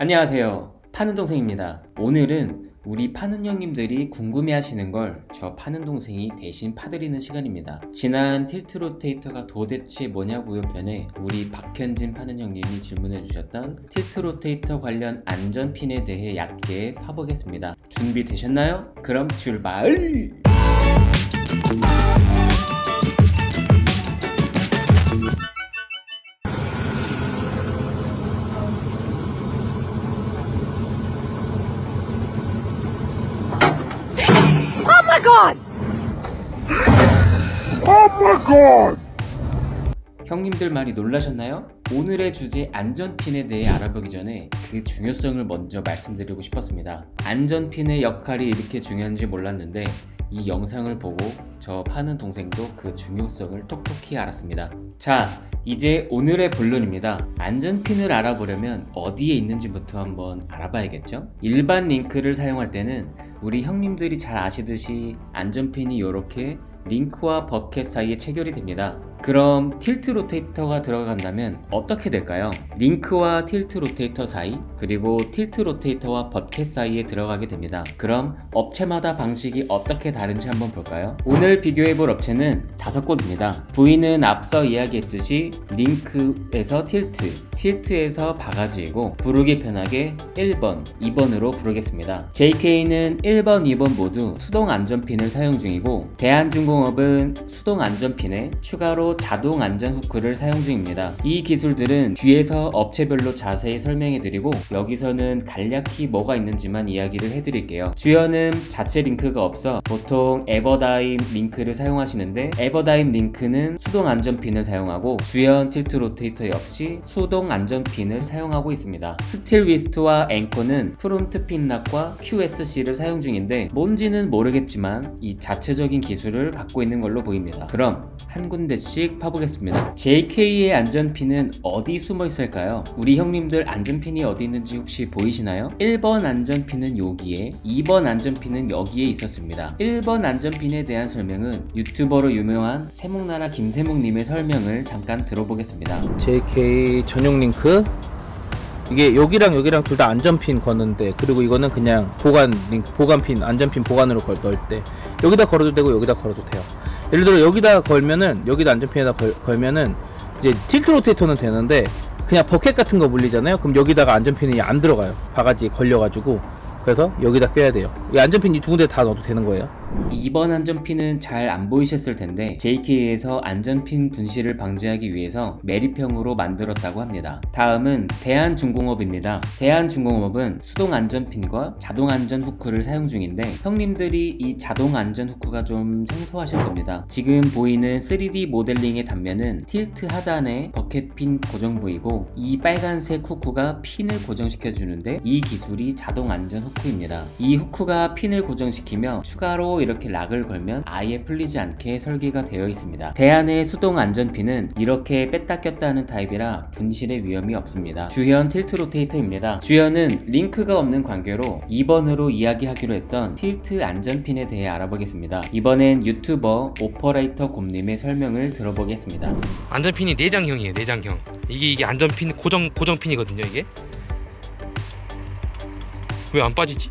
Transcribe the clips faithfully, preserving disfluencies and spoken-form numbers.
안녕하세요, 파는 동생입니다. 오늘은 우리 파는 형님들이 궁금해하시는 걸 저 파는 동생이 대신 파드리는 시간입니다. 지난 틸트 로테이터가 도대체 뭐냐고요 편에 우리 박현진 파는 형님이 질문해 주셨던 틸트 로테이터 관련 안전핀에 대해 얕게 파보겠습니다. 준비되셨나요? 그럼 출발! Oh my god! Oh my god! 형님들 많이 놀라셨나요? 오늘의 주제 안전핀에 대해 알아보기 전에 그 중요성을 먼저 말씀드리고 싶었습니다. 안전핀의 역할이 이렇게 중요한지 몰랐는데 이 영상을 보고 저 파는 동생도 그 중요성을 톡톡히 알았습니다. 자, 이제 오늘의 본론입니다. 안전핀을 알아보려면 어디에 있는지부터 한번 알아봐야겠죠? 일반 링크를 사용할 때는 우리 형님들이 잘 아시듯이 안전핀이 이렇게 링크와 버켓 사이에 체결이 됩니다. 그럼 틸트 로테이터가 들어간다면 어떻게 될까요? 링크와 틸트 로테이터 사이, 그리고 틸트 로테이터와 버켓 사이에 들어가게 됩니다. 그럼 업체마다 방식이 어떻게 다른지 한번 볼까요? 오늘 비교해볼 업체는 다섯 곳입니다. V는 앞서 이야기했듯이 링크에서 틸트, 틸트에서 바가지이고 부르기 편하게 일 번, 이 번으로 부르겠습니다. 제이케이는 일 번, 이 번 모두 수동 안전핀을 사용 중이고 대한중공업은 수동 안전핀에 추가로 자동 안전 후크를 사용 중입니다. 이 기술들은 뒤에서 업체별로 자세히 설명해드리고 여기서는 간략히 뭐가 있는지만 이야기를 해드릴게요. 주연은 자체 링크가 없어 보통 에버다임 링크를 사용하시는데 에버다임 링크는 수동 안전핀을 사용하고 주연 틸트 로테이터 역시 수동 안전핀을 사용하고 있습니다. 스틸위스트와 앵커는 프론트 핀락과 큐에스씨를 사용 중인데 뭔지는 모르겠지만 이 자체적인 기술을 갖고 있는 걸로 보입니다. 그럼 한 군데씩 파보겠습니다. 제이케이의 안전핀은 어디 숨어 있을까요? 우리 형님들 안전핀이 어디 있는지 혹시 보이시나요? 일 번 안전핀은 여기에, 이 번 안전핀은 여기에 있었습니다. 일 번 안전핀에 대한 설명은 유튜버로 유명한 세목나라 김세목님의 설명을 잠깐 들어보겠습니다. 제이케이 전용 링크, 이게 여기랑 여기랑 둘 다 안전핀 거는데, 그리고 이거는 그냥 보관 링크, 보관핀, 안전핀 보관으로 걸, 넣을 때 여기다 걸어도 되고 여기다 걸어도 돼요. 예를 들어 여기다 걸면은, 여기다 안전핀에다 걸, 걸면은 이제 틸트 로테이터는 되는데 그냥 버켓 같은 거 물리잖아요. 그럼 여기다가 안전핀이 안 들어가요. 바가지에 걸려가지고. 그래서 여기다 껴야 돼요. 이 안전핀 이 두 군데 다 넣어도 되는 거예요. 이 번 안전핀은 잘 안 보이셨을 텐데 제이케이에서 안전핀 분실을 방지하기 위해서 매립형으로 만들었다고 합니다. 다음은 대한중공업입니다. 대한중공업은 수동 안전핀과 자동 안전 후크를 사용 중인데 형님들이 이 자동 안전 후크가 좀 생소하실 겁니다. 지금 보이는 쓰리디 모델링의 단면은 틸트 하단에 버켓핀 고정 부위고 이 빨간색 후크가 핀을 고정시켜 주는데 이 기술이 자동 안전 후크입니다. 이 후크가 핀을 고정시키며 추가로 이렇게 락을 걸면 아예 풀리지 않게 설계가 되어 있습니다. 대한의 수동 안전핀은 이렇게 뺐다 꼈다 하는 타입이라 분실의 위험이 없습니다. 주연 틸트 로테이터입니다. 주연은 링크가 없는 관계로 이 번으로 이야기하기로 했던 틸트 안전핀에 대해 알아보겠습니다. 이번엔 유튜버 오퍼레이터 곰님의 설명을 들어보겠습니다. 안전핀이 내장형이에요. 내장형. 이게 이게 안전핀 고정 고정핀이거든요. 이게 왜 안 빠지지?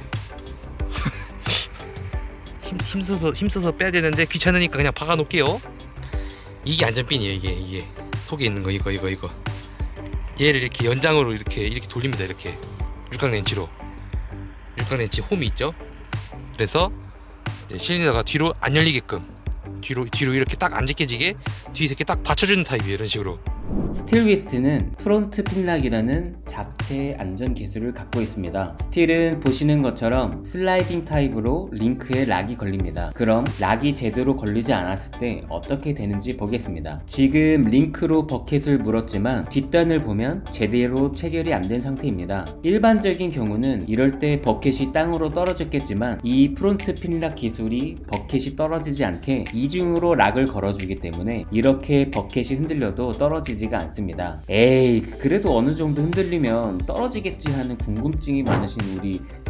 힘, 힘써서 힘써서 빼야 되는데 귀찮으니까 그냥 박아 놓을게요. 이게 안전핀이에요. 이게 이게 속에 있는 거 이거 이거 이거 얘를 이렇게 연장으로 이렇게 이렇게 돌립니다. 이렇게 육각렌치로 육각렌치 홈이 있죠. 그래서 이제 실린더가 뒤로 안 열리게끔 뒤로 뒤로 이렇게 딱 안 제껴지게 뒤에서 이렇게 딱 받쳐주는 타입이에요. 이런 식으로. 스틸위스트는 프론트 핀락이라는 자체 안전 기술을 갖고 있습니다. 스틸은 보시는 것처럼 슬라이딩 타입으로 링크에 락이 걸립니다. 그럼 락이 제대로 걸리지 않았을 때 어떻게 되는지 보겠습니다. 지금 링크로 버켓을 물었지만 뒷단을 보면 제대로 체결이 안 된 상태입니다. 일반적인 경우는 이럴 때 버켓이 땅으로 떨어졌겠지만 이 프론트 핀락 기술이 버켓이 떨어지지 않게 이중으로 락을 걸어주기 때문에 이렇게 버켓이 흔들려도 떨어지지가 않습니다. 에이, 그래도 어느 정도 흔들리면 떨어지겠지 하는 궁금증이 많으신 우리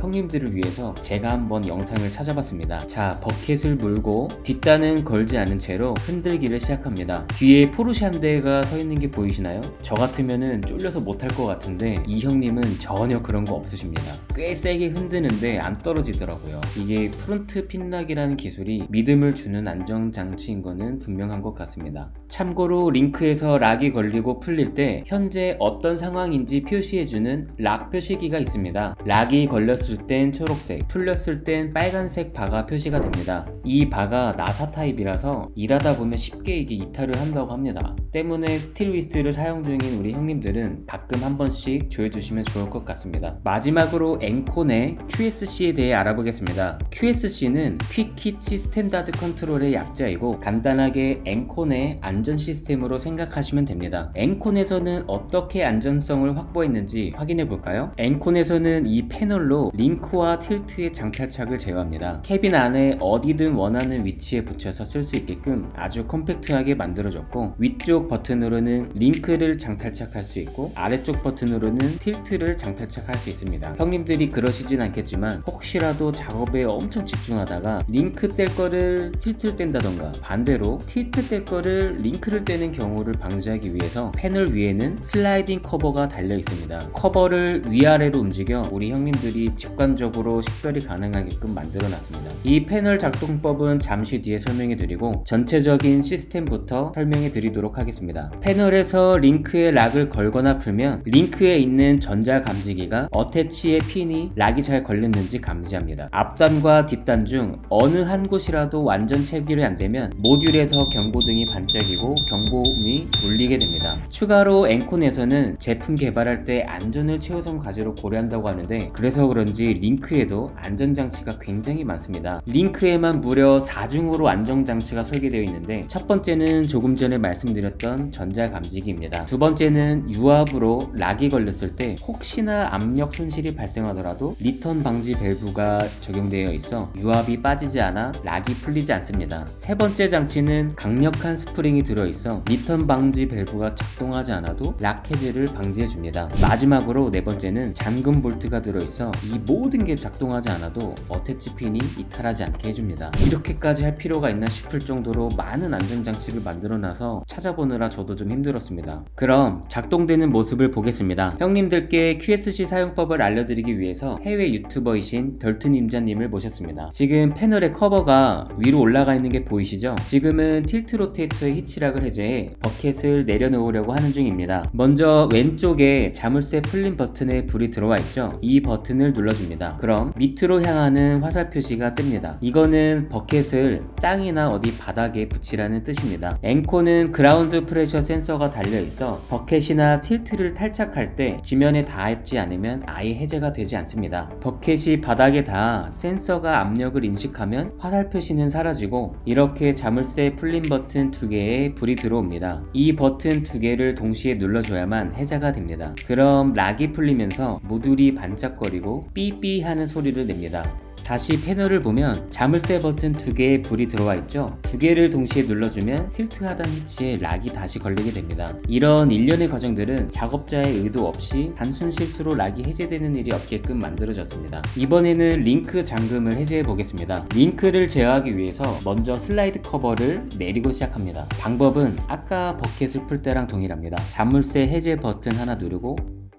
형님들을 위해서 제가 한번 영상을 찾아봤습니다. 자, 버켓을 물고 뒷단은 걸지 않은 채로 흔들기를 시작합니다. 뒤에 포르쉐 한 대가 서 있는 게 보이시나요? 저 같으면은 쫄려서 못할 것 같은데 이 형님은 전혀 그런 거 없으십니다. 꽤 세게 흔드는데 안 떨어지더라고요. 이게 프론트 핀락이라는 기술이 믿음을 주는 안정장치인 거는 분명한 것 같습니다. 참고로 링크에서 락이 걸리고 풀릴 때 현재 어떤 상황인지 표시해주는 락 표시기가 있습니다. 락이 걸렸을 땐 초록색, 풀렸을 땐 빨간색 바가 표시가 됩니다. 이 바가 나사 타입이라서 일하다 보면 쉽게 이게 이탈을 한다고 합니다. 때문에 스틸위스트를 사용 중인 우리 형님들은 가끔 한 번씩 조여주시면 좋을 것 같습니다. 마지막으로 엔콘의 큐에스씨에 대해 알아보겠습니다. 큐에스씨는 퀵히치 스탠다드 컨트롤의 약자이고 간단하게 엔콘의 안전 시스템으로 생각하시면 됩니다. 엔콘에서는 어떻게 안전성을 확보했는지 확인해 볼까요? 엔콘에서는 이 패널로 링크와 틸트의 장탈착을 제어합니다. 캐빈 안에 어디든 원하는 위치에 붙여서 쓸 수 있게끔 아주 컴팩트하게 만들어졌고, 위쪽 버튼으로는 링크를 장탈착할 수 있고 아래쪽 버튼으로는 틸트를 장탈착할 수 있습니다. 형님들이 그러시진 않겠지만 혹시라도 작업에 엄청 집중하다가 링크 뗄 거를 틸트를 뗀다던가 반대로 틸트 뗄 거를 링크를 떼는 경우를 방지하기 위해서 패널 위에는 슬라이딩 커버가 달려 있습니다. 커버를 위아래로 움직여 우리 형님들이 직관적으로 식별이 가능하게끔 만들어 놨습니다. 이 패널 작동법은 잠시 뒤에 설명해 드리고 전체적인 시스템부터 설명해 드리도록 하겠습니다. 패널에서 링크에 락을 걸거나 풀면 링크에 있는 전자 감지기가 어태치의 핀이 락이 잘 걸렸는지 감지합니다. 앞단과 뒷단 중 어느 한 곳이라도 완전 체결이 안되면 모듈에서 경고등이 반짝이고 경보음이 울리게 됩니다. 추가로 엔콘에서는 제품 개발할 때 안전을 최우선 과제로 고려한다고 하는데, 그래서 그런지 링크에도 안전장치가 굉장히 많습니다. 링크에만 무려 사중으로 안전장치가 설계되어 있는데, 첫 번째는 조금 전에 말씀드렸던 전자감지기입니다. 두 번째는 유압으로 락이 걸렸을 때 혹시나 압력 손실이 발생하더라도 리턴 방지 밸브가 적용되어 있어 유압이 빠지지 않아 락이 풀리지 않습니다. 세 번째 장치는 강력한 스프링이 들어있어 리턴 방지 밸브가 작동하지 않아도 락 해제를 방지해줍니다. 마지막으로 네 번째는 잠금 볼트가 들어있어 이 모든 게 작동하지 않아도 어태치 핀이 이탈하지 않게 해줍니다. 이렇게까지 할 필요가 있나 싶을 정도로 많은 안전장치를 만들어놔서 찾아보느라 저도 좀 힘들었습니다. 그럼 작동되는 모습을 보겠습니다. 형님들께 큐에스씨 사용법을 알려드리기 위해서 해외 유튜버이신 덜트님자님을 모셨습니다. 지금 패널의 커버가 위로 올라가 있는 게 보이시죠? 지금은 틸트 로테이터의 히치락을 해제해 버켓을 내려놓으려고 하는 중입니다. 먼저 왼쪽에 자물쇠 풀림 버튼에 불이 들어와 있죠? 이 버튼을 눌러줍니다. 그럼 밑으로 향하는 화살 표시가 뜹니다. 이거는 버켓을 땅이나 어디 바닥에 붙이라는 뜻입니다. 엔콘은 그라운드 프레셔 센서가 달려있어 버켓이나 틸트를 탈착할 때 지면에 닿지 않으면 아예 해제가 되지 않습니다. 버켓이 바닥에 닿아 센서가 압력을 인식하면 화살 표시는 사라지고 이렇게 자물쇠 풀림 버튼 두 개에 불이 들어옵니다. 이 버튼 두 개를 동시에 눌러줘야만 해제가 됩니다. 그럼 락이 풀리면서 모듈이 반짝거리고 삐삐 하는 소리를 냅니다. 다시 패널을 보면 자물쇠 버튼 두 개에 불이 들어와 있죠? 두 개를 동시에 눌러주면 틸트 하단 히치에 락이 다시 걸리게 됩니다. 이런 일련의 과정들은 작업자의 의도 없이 단순 실수로 락이 해제되는 일이 없게끔 만들어졌습니다. 이번에는 링크 잠금을 해제해 보겠습니다. 링크를 제어하기 위해서 먼저 슬라이드 커버를 내리고 시작합니다. 방법은 아까 버켓을 풀 때랑 동일합니다. 자물쇠 해제 버튼 하나 누르고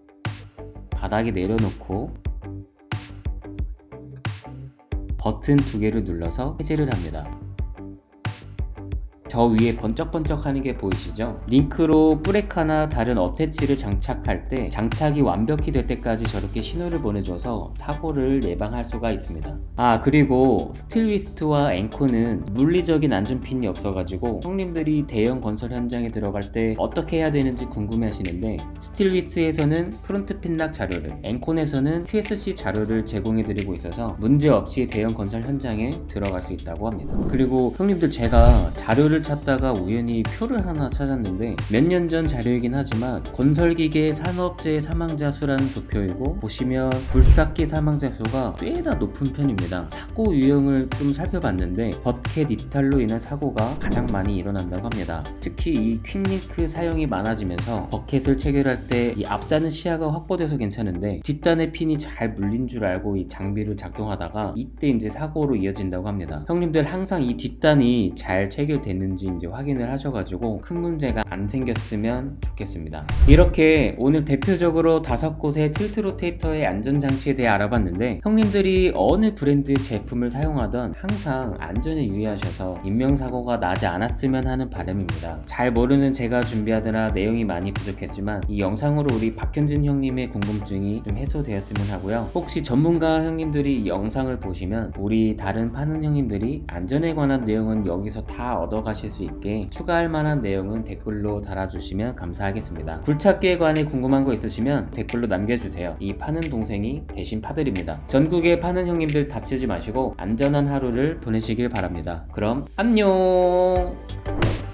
바닥에 내려놓고 버튼 두 개를 눌러서 해제를 합니다. 저 위에 번쩍번쩍 하는 게 보이시죠? 링크로 브레이크나 다른 어태치를 장착할 때 장착이 완벽히 될 때까지 저렇게 신호를 보내줘서 사고를 예방할 수가 있습니다. 아, 그리고 스틸위스트와 엔콘은 물리적인 안전핀이 없어가지고 형님들이 대형 건설 현장에 들어갈 때 어떻게 해야 되는지 궁금해 하시는데, 스틸위스트에서는 프론트 핀락 자료를, 엔콘에서는 큐에스씨 자료를 제공해드리고 있어서 문제없이 대형 건설 현장에 들어갈 수 있다고 합니다. 그리고 형님들, 제가 자료를 찾다가 우연히 표를 하나 찾았는데 몇 년 전 자료이긴 하지만 건설기계 산업재해 사망자 수라는 도표이고, 보시면 불삭기 사망자 수가 꽤나 높은 편입니다. 사고 유형을 좀 살펴봤는데 버켓 이탈로 인한 사고가 가장 많이 일어난다고 합니다. 특히 이 퀵링크 사용이 많아지면서 버켓을 체결할 때 이 앞단의 시야가 확보돼서 괜찮은데 뒷단의 핀이 잘 물린 줄 알고 이 장비를 작동하다가 이때 이제 사고로 이어진다고 합니다. 형님들 항상 이 뒷단이 잘 체결됐는지 이제 확인을 하셔가지고 큰 문제가 안 생겼으면 좋겠습니다. 이렇게 오늘 대표적으로 다섯 곳의 틸트 로테이터의 안전장치에 대해 알아봤는데, 형님들이 어느 브랜드의 제품을 사용하던 항상 안전에 유의하셔서 인명사고가 나지 않았으면 하는 바람입니다. 잘 모르는 제가 준비하느라 내용이 많이 부족했지만 이 영상으로 우리 박현진 형님의 궁금증이 좀 해소되었으면 하고요. 혹시 전문가 형님들이 이 영상을 보시면 우리 다른 파는 형님들이 안전에 관한 내용은 여기서 다 얻어가실 수 있게 추가할 만한 내용은 댓글로 달아주시면 감사하겠습니다. 굴착기에 관해 궁금한 거 있으시면 댓글로 남겨주세요. 이 파는 동생이 대신 파드립니다. 전국의 파는 형님들 다치지 마시고 안전한 하루를 보내시길 바랍니다. 그럼 안녕.